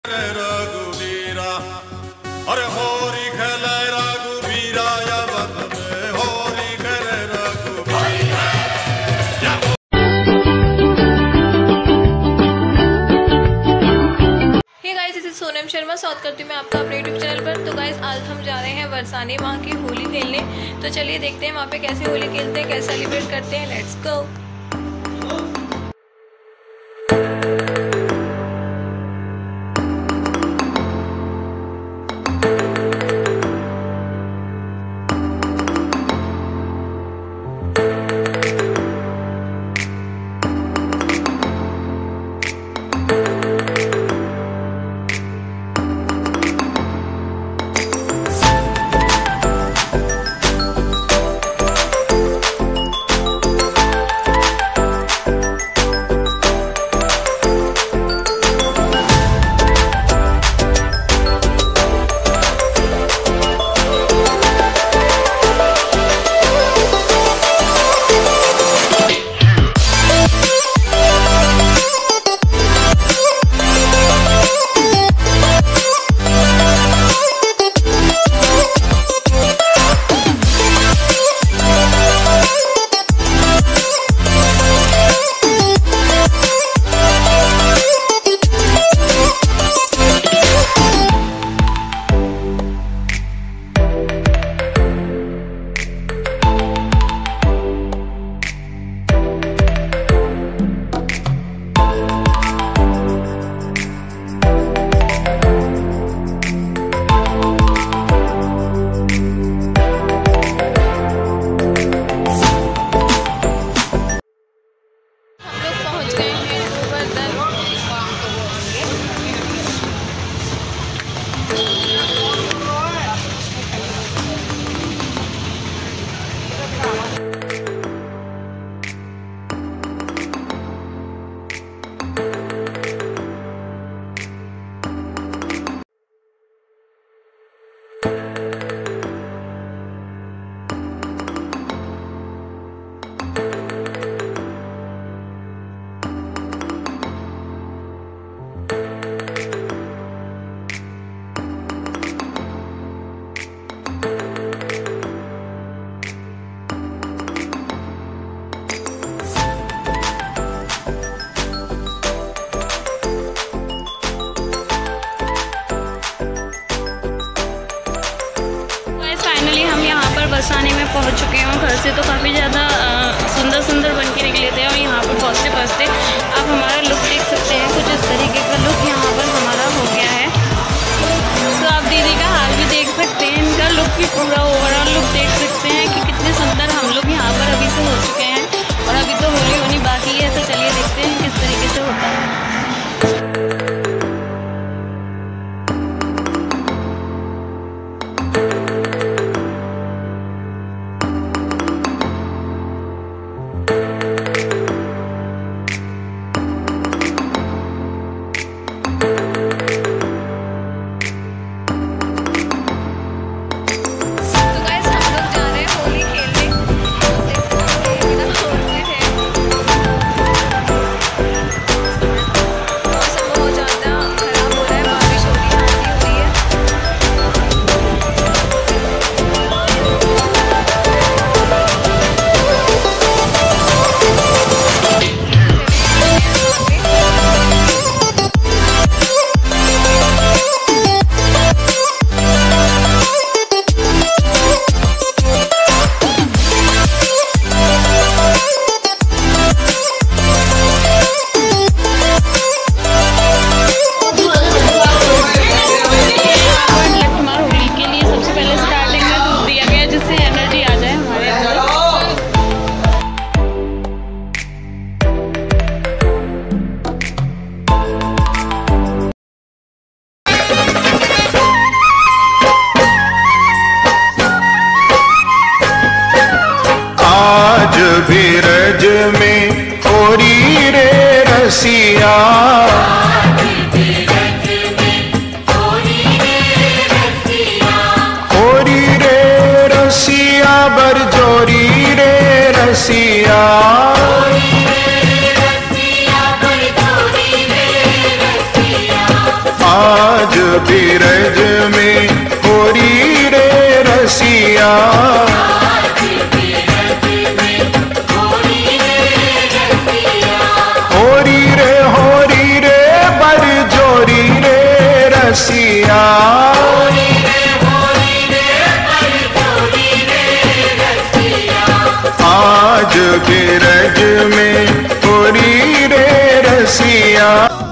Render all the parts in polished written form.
रघुवीरा अरे होरी खेले रघुवीरा या बद में होरी खेले रघुवीरा। हे गाइस, इस सोनम शर्मा स्वागत करती हूँ मैं आपका अपने यूट्यूब चैनल पर। तो गाइस, आज हम जा रहे हैं बरसाने वहाँ की होली खेलने। तो चलिए देखते हैं वहाँ पे कैसे होली खेलते हैं, कैसे सेलिब्रेट करते हैं। Let's go. बरसाने में पहुंच चुके हैं। घर से तो काफ़ी ज़्यादा सुंदर बन के निकले थे और यहाँ पर पहुँचते आप हमारा लुक देख सकते हैं। कुछ इस तरीके का लुक यहाँ पर हमारा हो गया है। तो आप दीदी का हाल भी देख सकते हैं, इनका लुक भी पूरा ओवरऑल लुक देख सकते हैं कि कितने सुंदर हम लोग यहाँ पर अभी से हो चुके हैं। और अभी तो होली होनी बाकी है, तो चलिए देखते हैं किस तरीके से होता है। आज भी रज में होरी रे रसिया, होरी रे बर जोरी रे रसिया, आज भी रज में होरी रे रसिया।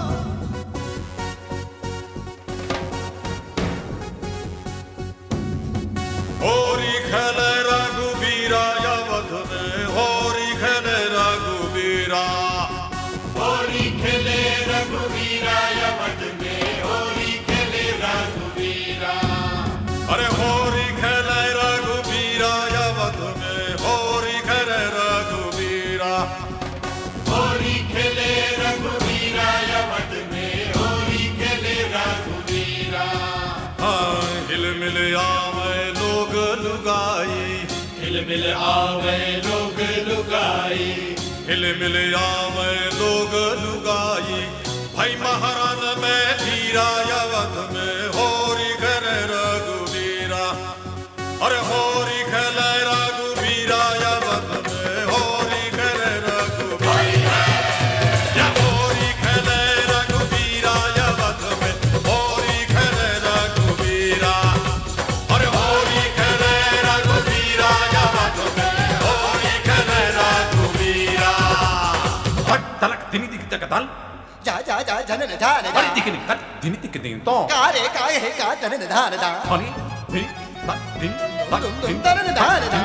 होरी खेले रघुबीरा अवध में, होरी खेले रघुबीरा, होरी खेले रघुबीरा अवध में, होरी खेले रघुबीरा। अरे होरी खेले रघुबीरा अवध में, होरी खेले रघुबीरा, होरी खेले रघुबीरा अवध में, होरी खेले रघुबीरा। हाँ हिल मिल आवे लोग लुगाई, हिल मिल आवे लोग लुगाई, हिल मिल आवे लोग लुगाई, भाई महारान में धीरा अवध में, होरी खेले रघुबीरा, अरे होरी खेले रघुबीरा अवध में, होरी खेले रघुबीरा, या होरी खेले रघुबीरा अवध में, होरी खेले रघुबीरा, अरे होरी खेले रघुबीरा अवध में, होरी खेले रघुबीरा। हट तलक दिनी दिख तक दल जा जा जा जनन धान दा अरे दिखनी कर दिनी दिख दिन तो का रे का है का जनन धान दा अरे दिन दिन दिन तरन धान दा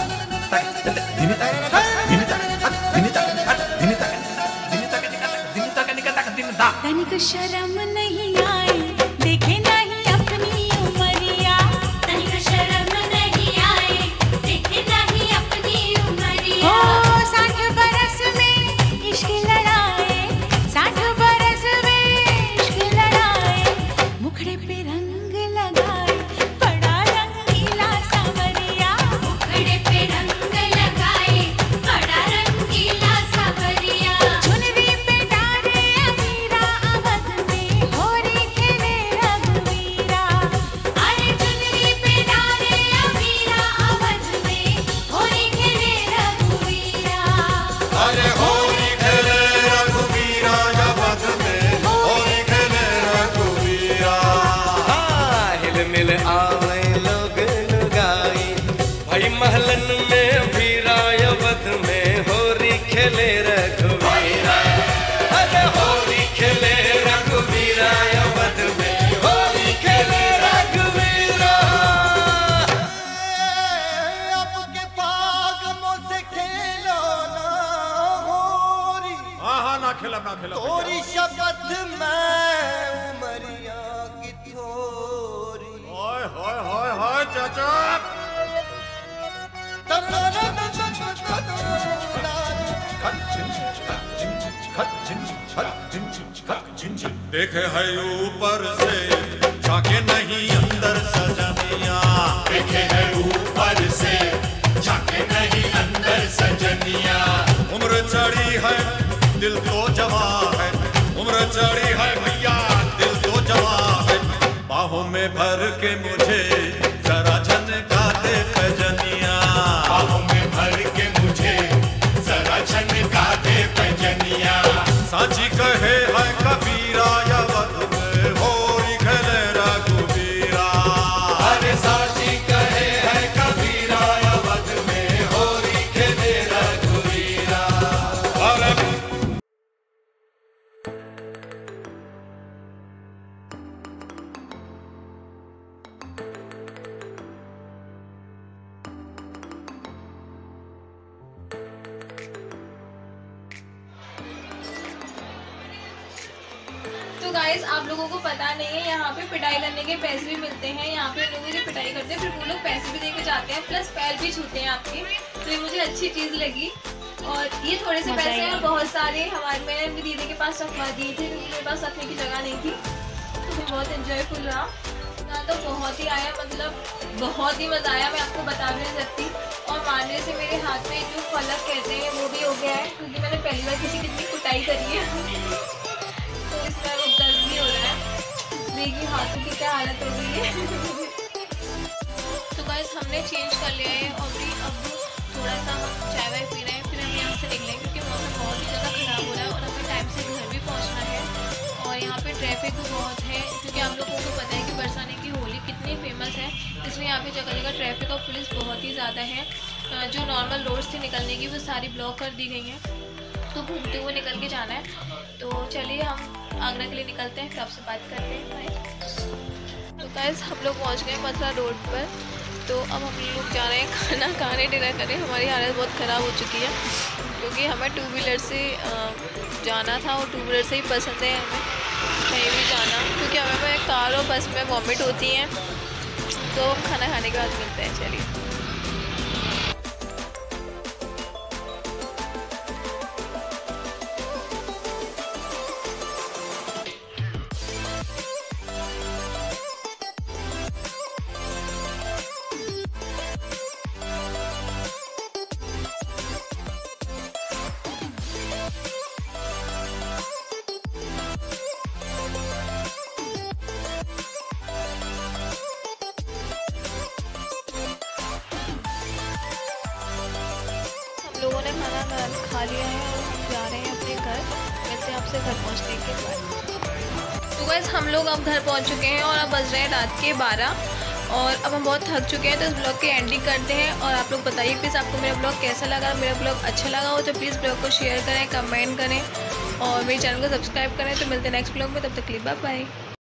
दिनी तक दिनी तक दिनी तक दिनी तक दिनी तक दिनी तक निकल दिन दा तनिक शर्म नहीं आई देखे नहीं अपनी उमरिया, तनिक शर्म नहीं आई देखे नहीं अपनी उमरिया। ओ 60 बरस में इश्क लड़ाए, 60 बरस में इश्क लड़ाए, मुखड़े पे रंग लगाए बड़ा रंगीला सावरिया, मुखड़े पे रंग लगाए बड़ा रंगीला सावरिया। चुनरी पे डारे अबीरा अवध में, होरी खेले रघुवीरा, अरे चुनरी पे डारे अबीरा अवध में, होरी खेले रघुवीरा। अरे होरी खेले रघुबीरा अवध में, होरी खेले रघुबीरा। हिल मिल आवे लोग लुगाई, भाई महलन में भीरा अवध में, होरी खेले रघुवीरा, अरे होरी खेले रघुवीरा अवध में, होरी खेले रघुवीरा। अब के फागनों से खेलो ना होरी, हाँ ना खेला तोरी शपथ में उमरिया की थोरी। हाय हाय हाय हाय चाचा देखे है ऊपर से झाके नहीं अंदर सजनिया, देखे है ऊपर से झाके नहीं अंदर सजनिया। उम्र चढ़ी है दिल तो जवा है, उम्र चढ़ी है भैया दिल तो जवा है, बाहों में भर के मुझे जरा झनका दे पैजनिया, बाहों में भर के मुझे जरा झनका दे पैजनिया। साची कहे है कबीरा अवध में, होरी खेले रघुबीरा, अरे साची कहे है कबीरा अवध में, होरी खेले रघुवीरा। अरे तो गाइस आप लोगों को पता नहीं है, यहाँ पे पिटाई करने के पैसे भी मिलते हैं। यहाँ पे लोग जो पिटाई करते हैं फिर वो लोग पैसे भी देके जाते हैं, प्लस पैर भी छूते हैं आपके। तो ये मुझे अच्छी चीज़ लगी। और ये थोड़े से पैसे हैं, बहुत सारे हमारे मैंने अपनी दीदी के पास रखवा दिए थे क्योंकि मेरे पास रखने की जगह नहीं थी। तो मैं बहुत एंजॉयफुल रहा ना, तो बहुत ही आया, मतलब बहुत ही मज़ा आया, मैं आपको बता भी नहीं सकती। और मारने से मेरे हाथ में जो फलक कहते हैं वो भी हो गया है, क्योंकि मैंने पहली बार किसी की इतनी कुटाई करी है तो इसमें वो दर्द भी हो रहा है। अभी की हाथों की क्या हालत हो गई है। तो गाइस हमने चेंज कर लिया है और भी अब थोड़ा सा हम चाय वाय पी रहे हैं, फिर हम यहाँ से निकलेंगे क्योंकि मौसम बहुत ही ज़्यादा ख़राब हो रहा है और हमें टाइम से घर भी पहुँचना है। और यहाँ पे ट्रैफिक भी बहुत है क्योंकि आप लोगों को पता है कि बरसाने की होली कितनी फेमस है, इसलिए यहाँ पे जगह जगह ट्रैफिक और पुलिस बहुत ही ज़्यादा है। जो नॉर्मल रोड्स थी निकलने की वो सारी ब्लॉक कर दी गई हैं, तो घूमते हुए निकल के जाना है। तो चलिए हम आगरा के लिए निकलते हैं, फिर आपसे बात करते हैं। बाय। तो गाइस हम लोग पहुँच गए मथुरा रोड पर। तो अब हम लोग जा रहे हैं खाना खाने, डिनर करने। हमारी हालत बहुत ख़राब हो चुकी है क्योंकि हमें 2 व्हीलर से जाना था और 2 व्हीलर से ही पसंद है हमें कहीं भी जाना, क्योंकि हमें कार और बस में वॉमिट होती हैं। तो हम खाना खाने के बाद मिलते हैं, चलिए। लोगों ने खाना खा लिया है और हम जा रहे हैं अपने घर। मिलते हैं आपसे घर पहुंचने के बाद। तो गाइस हम लोग अब घर पहुंच चुके हैं और अब बज रहे हैं रात के 12 और अब हम बहुत थक चुके हैं। तो इस ब्लॉग की एंडिंग करते हैं और आप लोग बताइए प्लीज़ आपको मेरा ब्लॉग कैसा लगा। मेरा ब्लॉग अच्छा लगा हो तो प्लीज़ ब्लॉग को शेयर करें, कमेंट करें और मेरे चैनल को सब्सक्राइब करें। तो मिलते हैं नेक्स्ट ब्लॉग में, तब तक के लिए बाय बाय।